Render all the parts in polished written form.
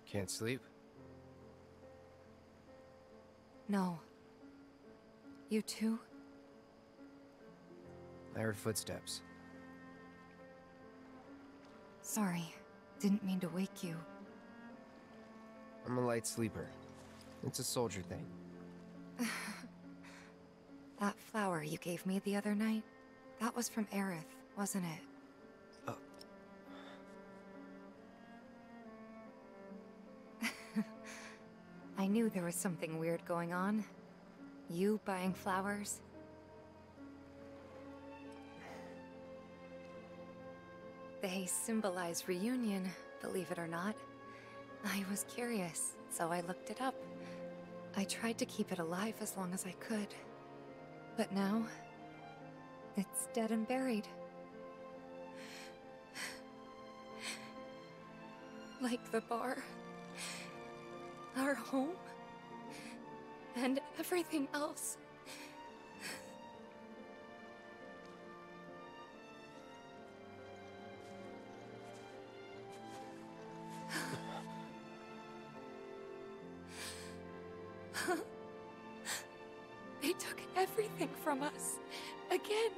Can't sleep? No. You too? I heard footsteps. Sorry. Didn't mean to wake you. I'm a light sleeper. It's a soldier thing. That flower you gave me the other night, that was from Aerith, wasn't it? I knew there was something weird going on. You buying flowers? They symbolize reunion, believe it or not. I was curious, so I looked it up. I tried to keep it alive as long as I could. But now, it's dead and buried. Like the bar, our home, and everything else. They took everything from us. Again.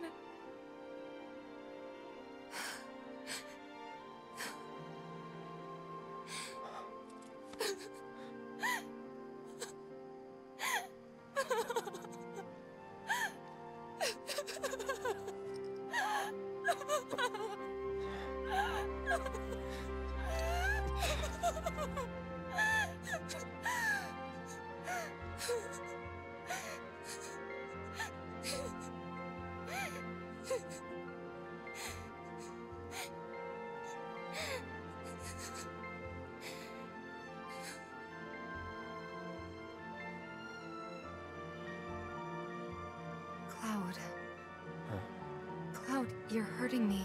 Cloud. Cloud, you're hurting me.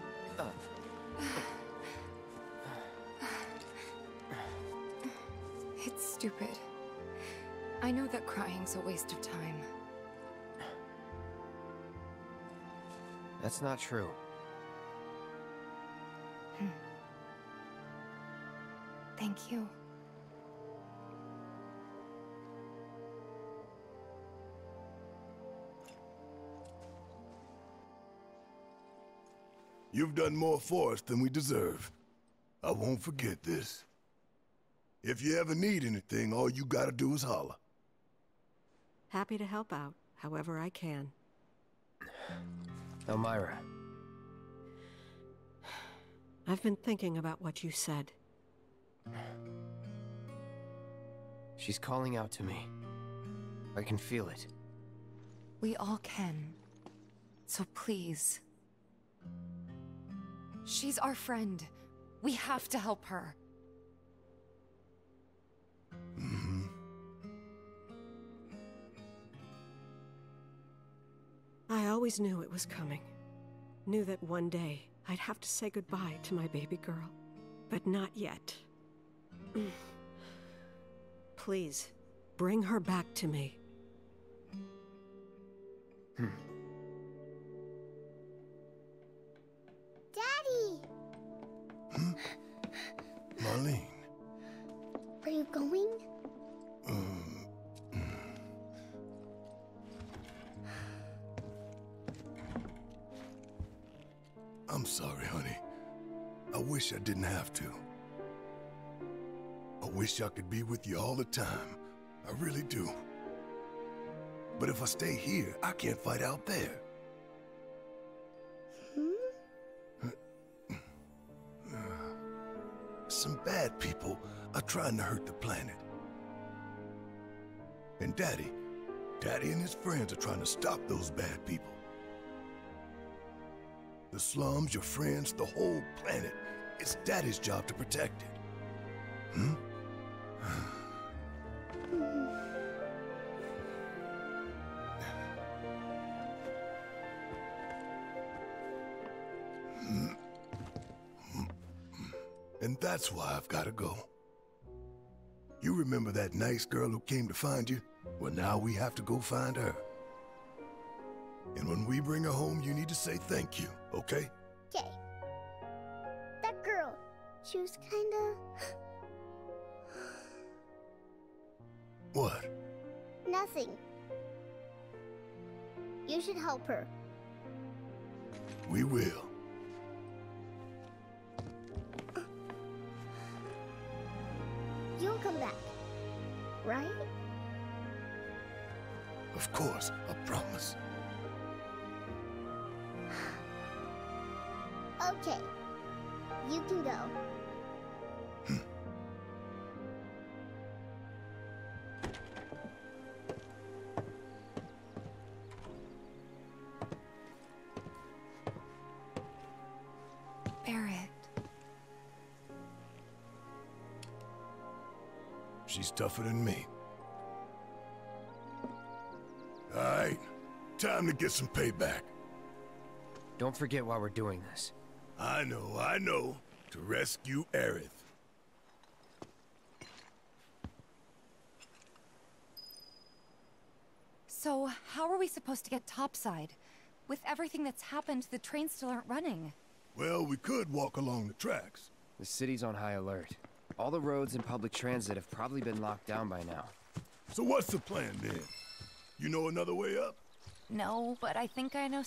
It's stupid. I know that crying's a waste of time. That's not true. Thank you. You've done more for us than we deserve. I won't forget this. If you ever need anything, all you gotta do is holler. Happy to help out, however I can. Elmyra. I've been thinking about what you said. She's calling out to me. I can feel it. We all can. So please. She's our friend. We have to help her. I always knew it was coming. Knew that one day I'd have to say goodbye to my baby girl. But not yet. Please, bring her back to me. Daddy! Marlene. Are you going? I'm sorry, honey. I wish I didn't have to. I wish I could be with you all the time. I really do. But if I stay here, I can't fight out there. Some bad people are trying to hurt the planet. And Daddy and his friends are trying to stop those bad people. The slums, your friends, the whole planet. It's Daddy's job to protect it. And that's why I've got to go. You remember that nice girl who came to find you? Well, now we have to go find her. And when we bring her home, you need to say thank you, okay? Okay. That girl, she was kinda... What? Nothing. You should help her. We will. You'll come back, right? Of course, I promise. Okay. You can go. Barrett. She's tougher than me. All right, time to get some payback. Don't forget why we're doing this. I know. To rescue Aerith. So, how are we supposed to get topside? With everything that's happened, the trains still aren't running. Well, we could walk along the tracks. The city's on high alert. All the roads and public transit have probably been locked down by now. So what's the plan then? You know another way up? No, but I think I know.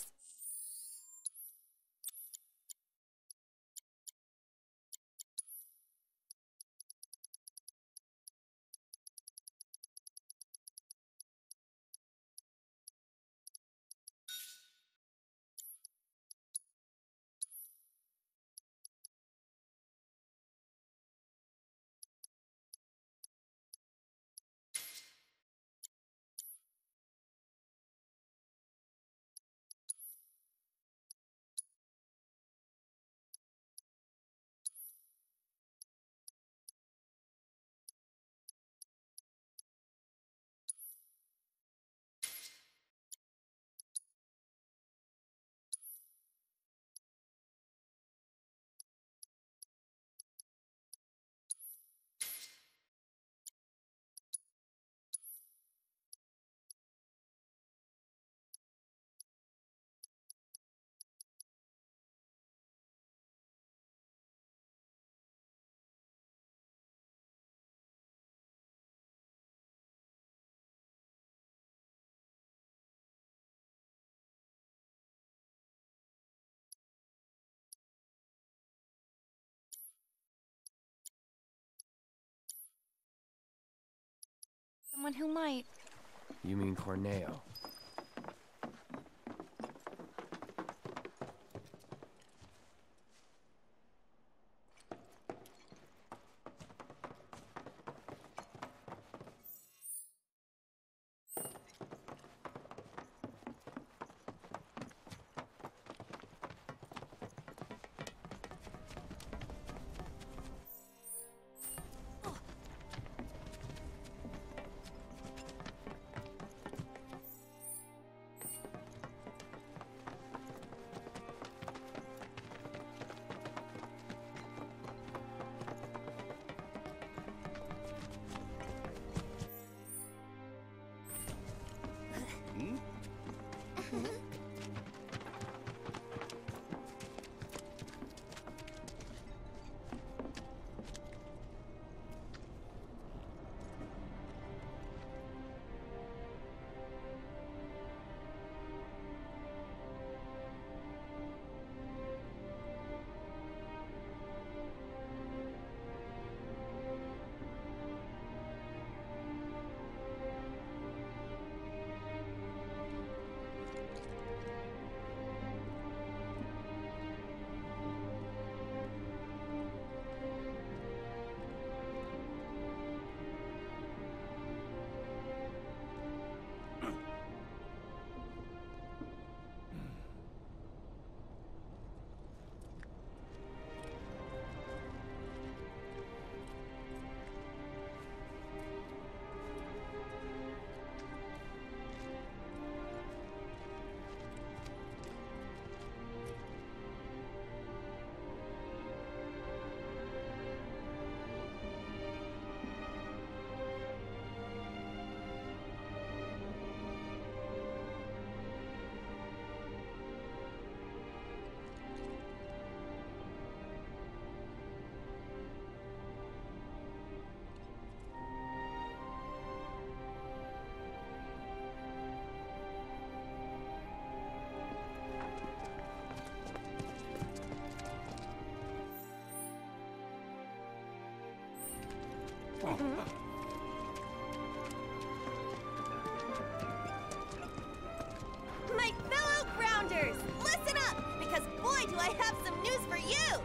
Someone who might. You mean Corneo? My fellow grounders, listen up, because boy do I have some news for you!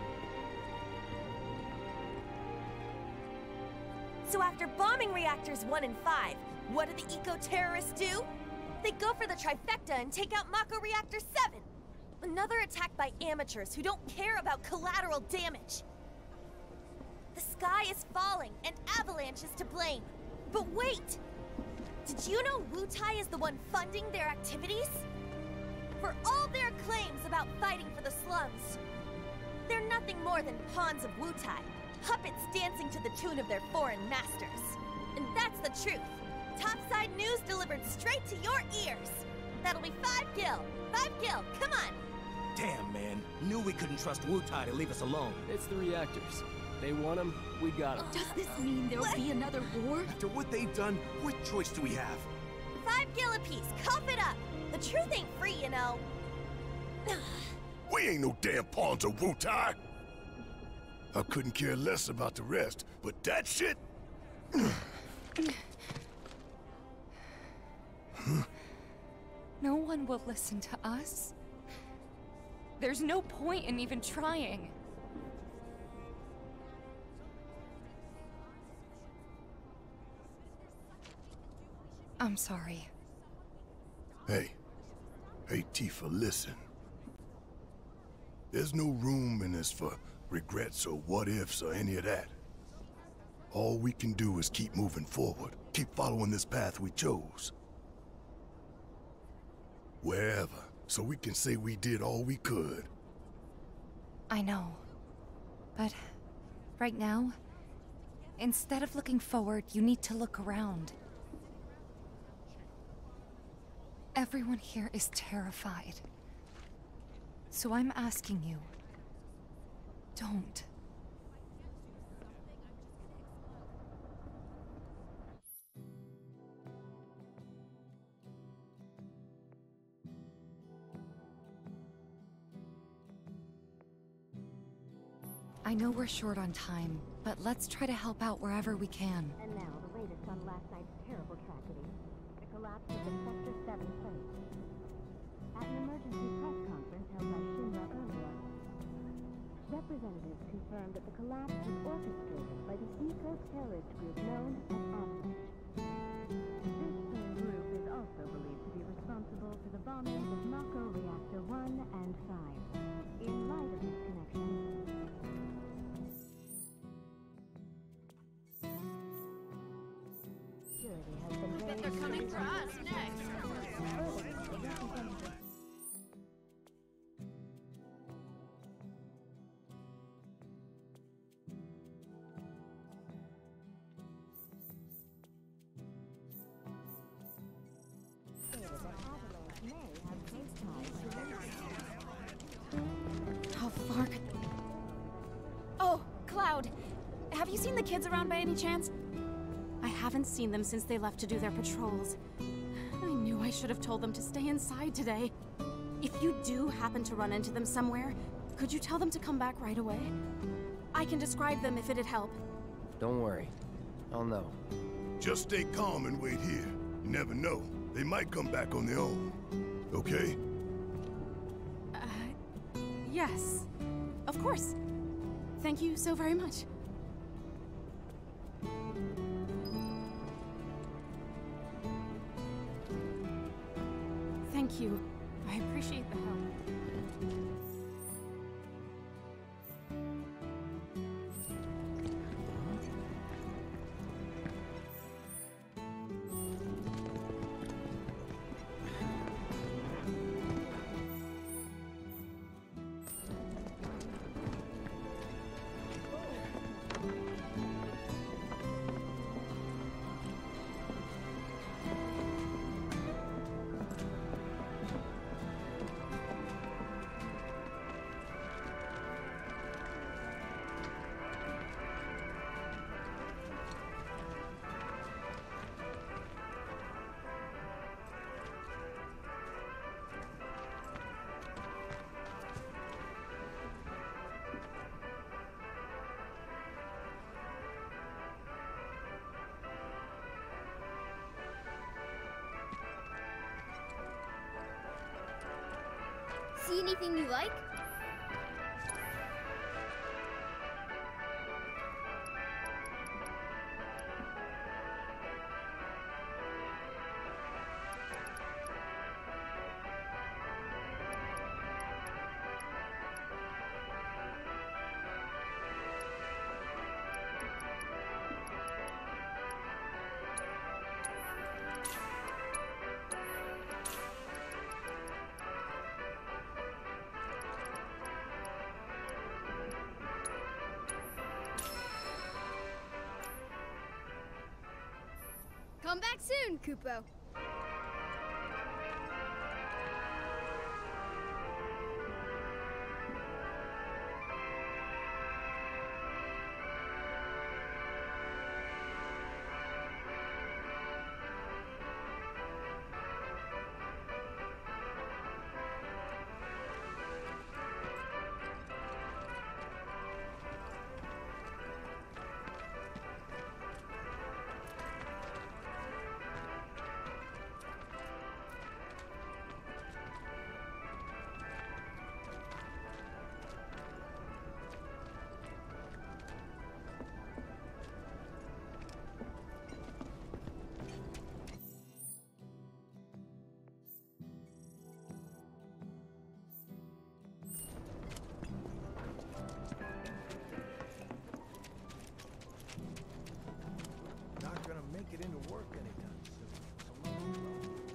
So after bombing reactors 1 and 5, what do the eco-terrorists do? They go for the trifecta and take out Mako Reactor 7! Another attack by amateurs who don't care about collateral damage. The sky is falling, and Avalanche is to blame. But wait! Did you know Wutai is the one funding their activities? For all their claims about fighting for the slums, they're nothing more than pawns of Wutai, puppets dancing to the tune of their foreign masters. And that's the truth. Topside news delivered straight to your ears. That'll be 5 gil. 5 gil, come on! Damn, man. Knew we couldn't trust Wutai to leave us alone. It's the reactors. They want them, we got them. Does this mean there'll be another war? After what they've done, what choice do we have? 5 gil apiece, cough it up! The truth ain't free, you know. We ain't no damn pawns of Wutai! I couldn't care less about the rest, but that shit? No one will listen to us. There's no point in even trying. I'm sorry. Hey, Tifa, listen. There's no room in this for regrets or what-ifs or any of that. All we can do is keep moving forward, keep following this path we chose. Wherever, so we can say we did all we could. I know. But right now, instead of looking forward, you need to look around. Everyone here is terrified. So I'm asking you, don't. I know we're short on time, but let's try to help out wherever we can. And now, the latest on last night's terrible tragedy. The collapse of the Sector 7 plate. At an emergency press conference held by Shinra earlier, representatives confirmed that the collapse was orchestrated by the eco-terrorist group known as Avalanche. This same group is also believed to be responsible for the bombings of Mako Reactor 1 and 5. In light of this connection, They're coming for us next. How far could... Oh, Cloud! Have you seen the kids around by any chance? I haven't seen them since they left to do their patrols. I knew I should have told them to stay inside today. If you do happen to run into them somewhere, could you tell them to come back right away? I can describe them if it'd help. Don't worry. I'll know. Just stay calm and wait here. You never know. They might come back on their own. Okay? Yes. Of course. Thank you so very much. Thank you. I appreciate the help. See anything you like? Come back soon, Kupo. Not gonna make it into work anytime soon.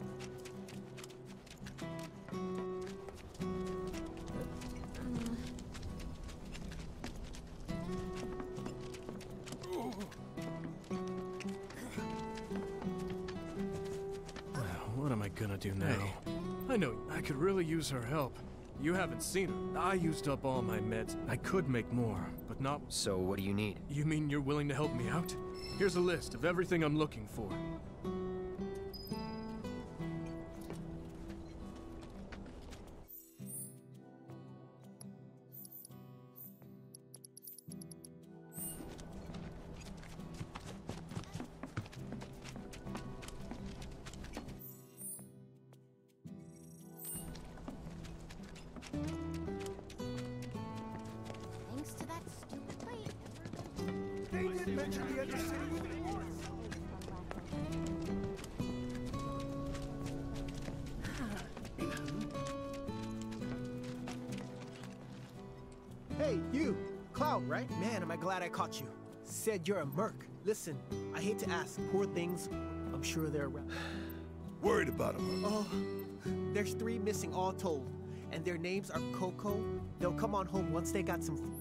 What am I gonna do now? Hey, I know I could really use her help. You haven't seen her. I used up all my meds. I could make more, but not... So what do you need? You mean you're willing to help me out? Here's a list of everything I'm looking for. Thanks to that stupid plate. They didn't mention the other city even once. Hey, you! Cloud, right? Man, am I glad I caught you. Said you're a merc. Listen, I hate to ask. Poor things, I'm sure they're around. Worried about him. Oh, there's 3 missing all told. And their names are Coco. They'll come on home once they got some food.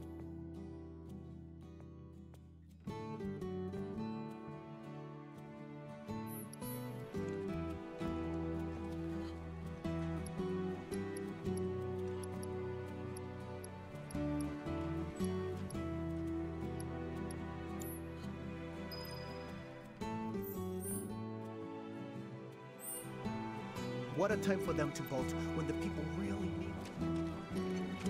What a time for them to vote when the people really need it.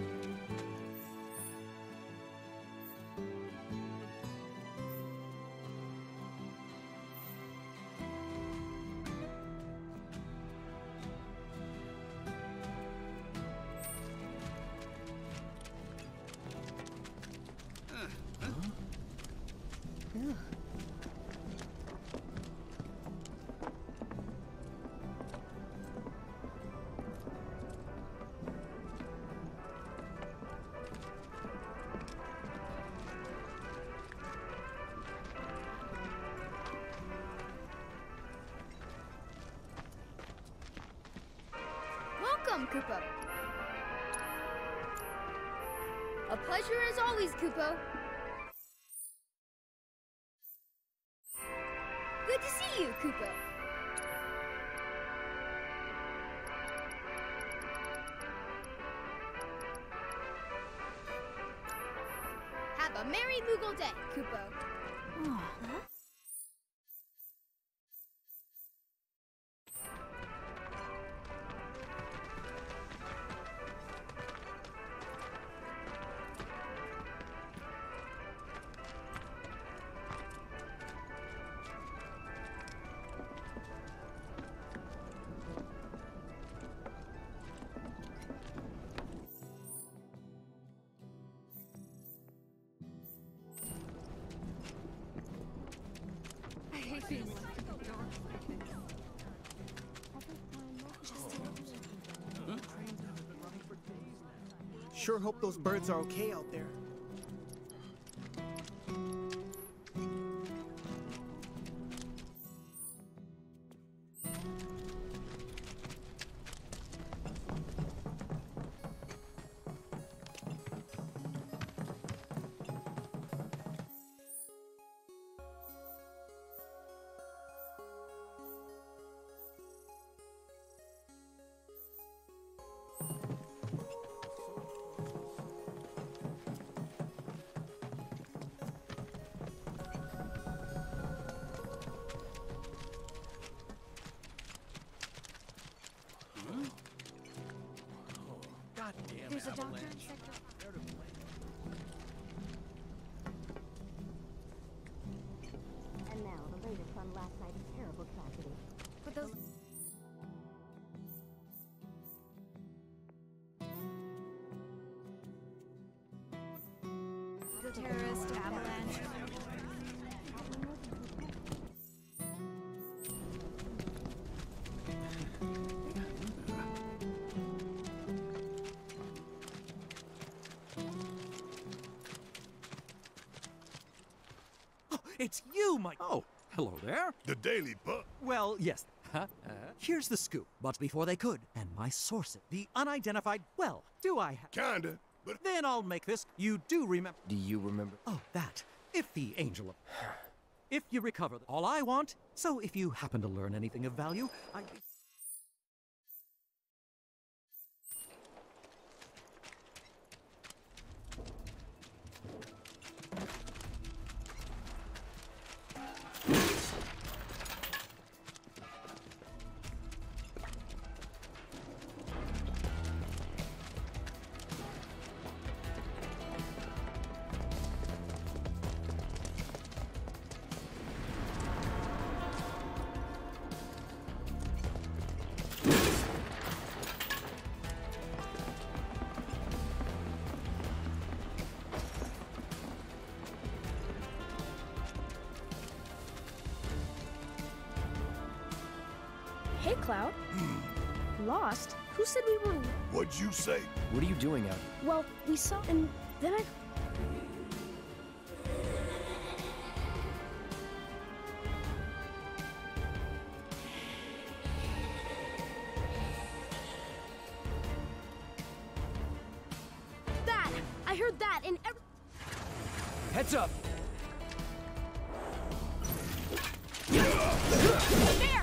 Welcome, Kupo. A pleasure as always, Kupo. Good to see you, Kupo. Have a merry Moogle day, Kupo. Huh? hate being left in the dark like this. Sure hope those birds are okay out there. There's a doctor in Sector. And now, the latest on last night's terrible tragedy. But those... Terrorist avalanche. It's you, Mike. Oh, hello there. The Daily Buck. Well, yes. Here's the scoop. But before they could, and my sources, the unidentified, well, do I have... Kinda, but... Then I'll make this. You do remember... Do you remember? Oh, that. If the angel of... If you recover all I want, so if you happen to learn anything of value, I... Hey, Cloud. Lost? Who said we were... What'd you say? What are you doing out? Well, we saw... and then I... That! I heard that in every... Heads up! There!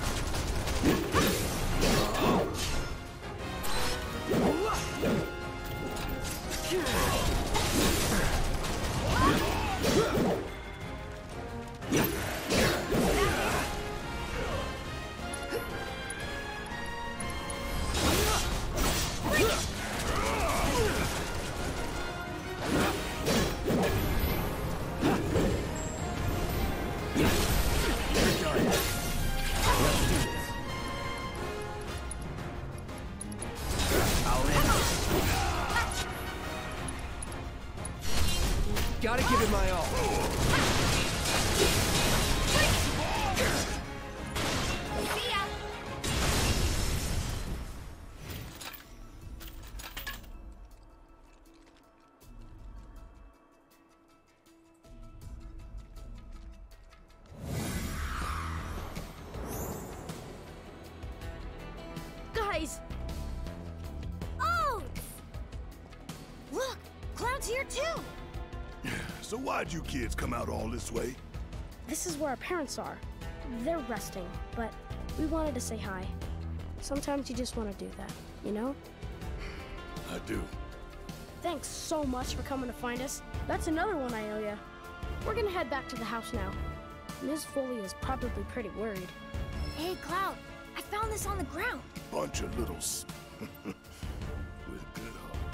Gotta give it my all. See ya! Guys! Oh! Look! Cloud's here too! So why'd you kids come out all this way? This is where our parents are. They're resting, but we wanted to say hi. Sometimes you just want to do that, you know? I do. Thanks so much for coming to find us. That's another one I owe ya. We're gonna head back to the house now. Ms. Foley is probably pretty worried. Hey, Cloud! I found this on the ground! Bunch of littles. With good hearts.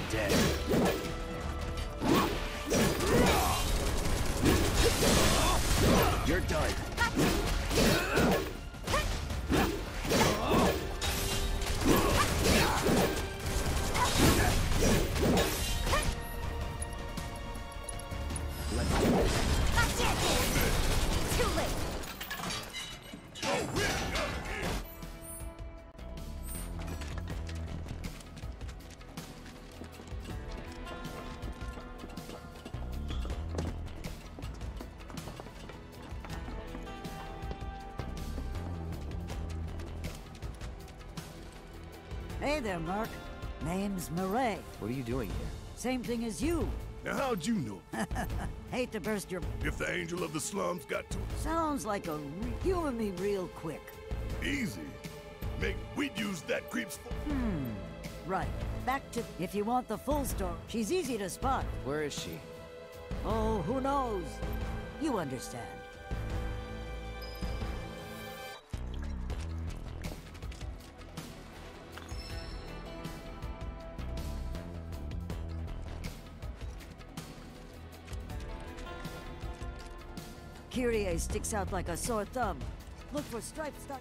dead. You're done. Too late. Hey there, Mark. Name's Murray. What are you doing here? Same thing as you. Now, how'd you know? Hate to burst your... If the angel of the slums got to Sounds like a... Humor me real quick. easy, we'd use that creep's... Right. Back to... If you want the full story, she's easy to spot. Where is she? Oh, who knows? You understand. Kyrie sticks out like a sore thumb. Look for stripes stuck.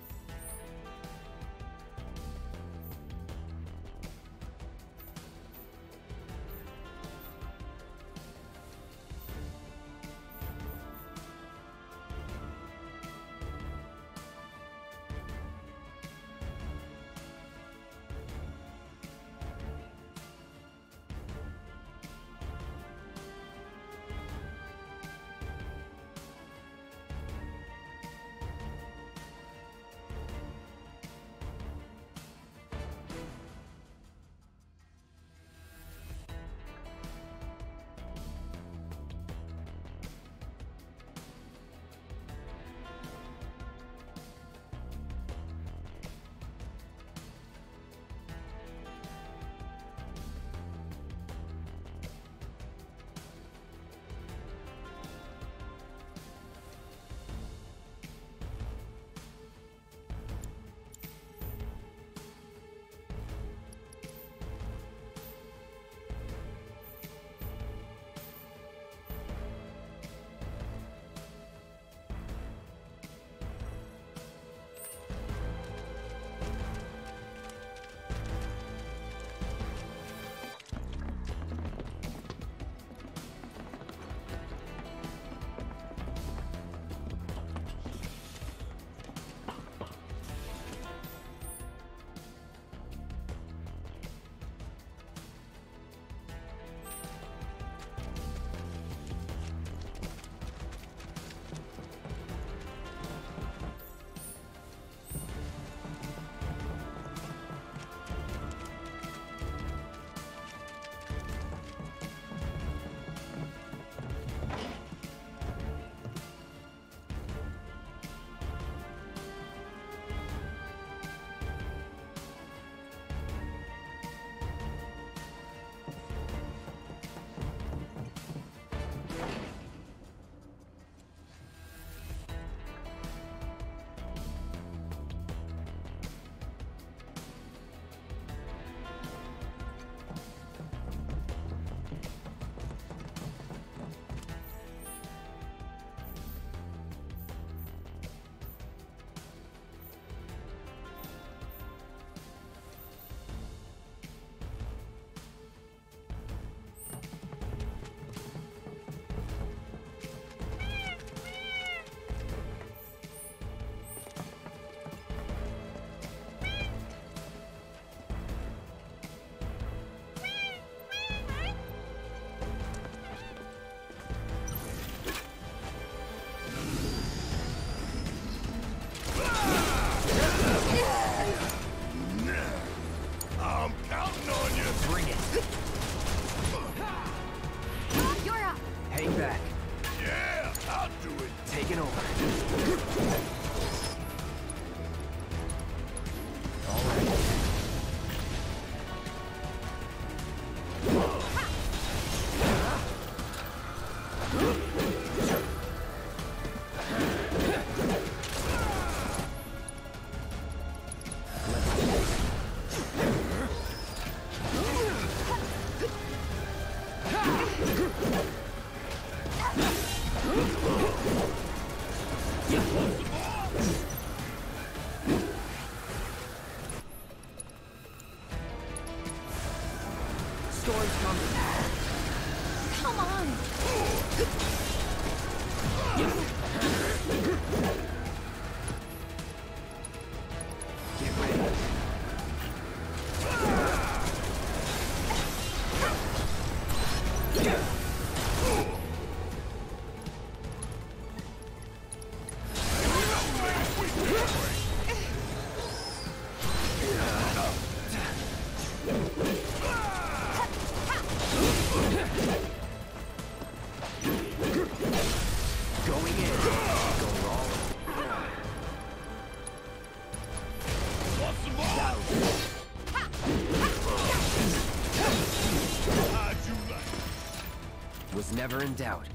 Never in doubt.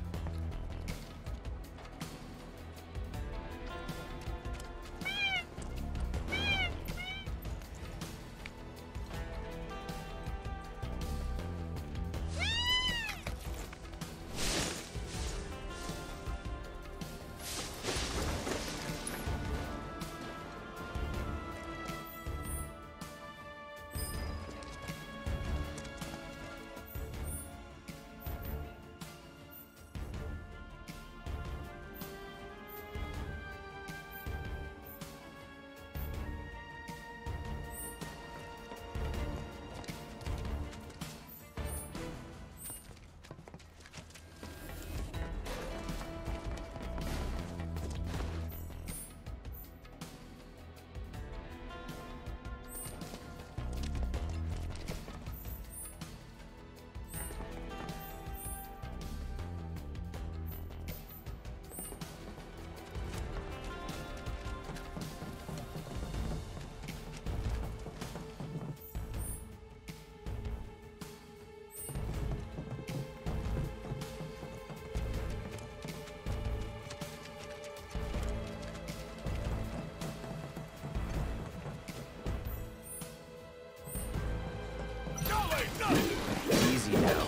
Easy now.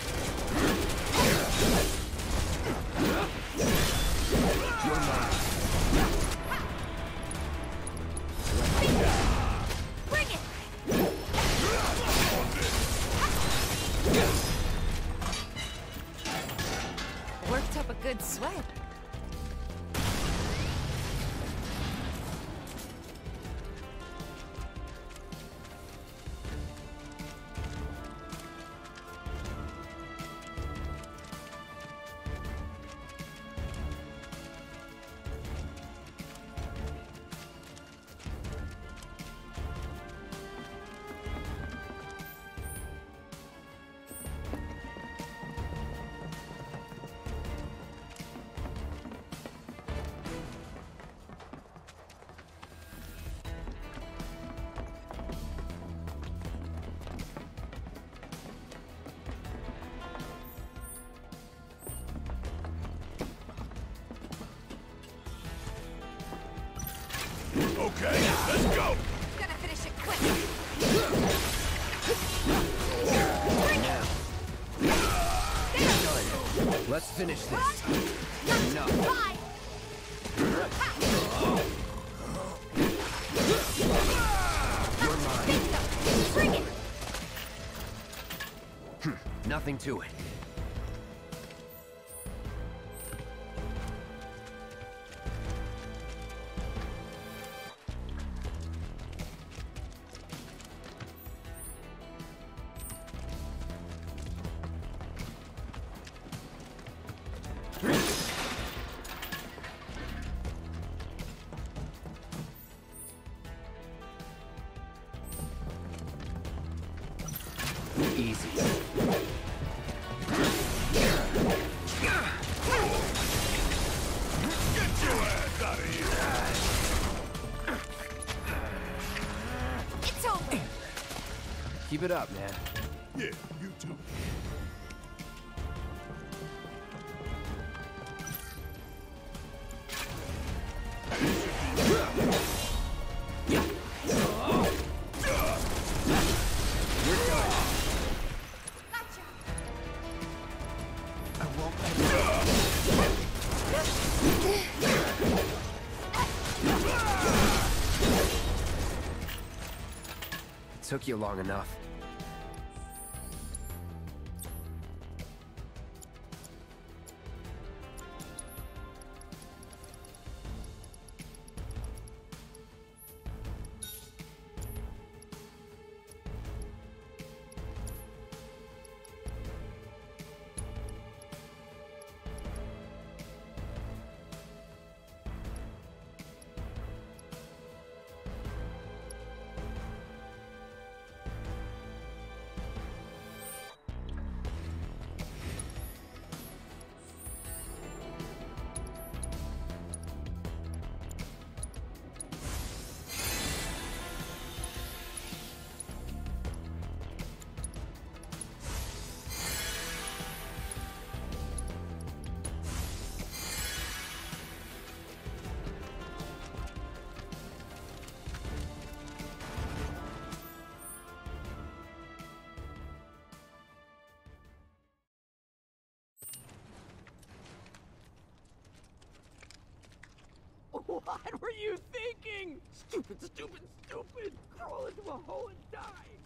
You're mine. Bring it! Worked up a good sweat. Okay, let's go! Gonna finish it quick! Done. Let's finish this. Enough. Bye! You're mine. Bring it! Nothing to it. Easy. Get your ass out of here! It's over! Keep it up, man. Yeah, you too. Took you long enough. God were you thinking? Stupid, stupid, stupid! Crawl into a hole and die!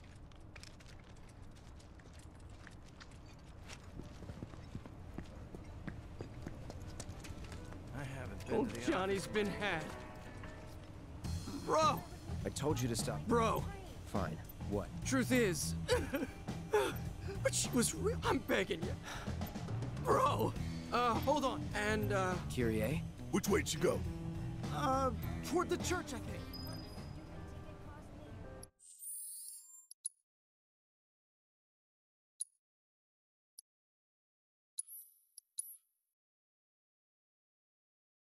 I haven't been Old to the Johnny's been had. Bro! I told you to stop. Bro! Fine. What? Truth is... but she was real. I'm begging you. Bro! Hold on. And, Kyrie? Which way'd she go? Toward the church, I think.